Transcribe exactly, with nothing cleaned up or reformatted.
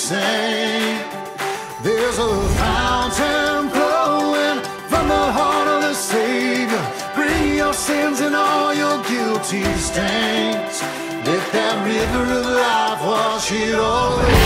same. There's a fountain flowing from the heart of the Savior. Bring your sins and all your guilty stains. Let that river of life wash it all away.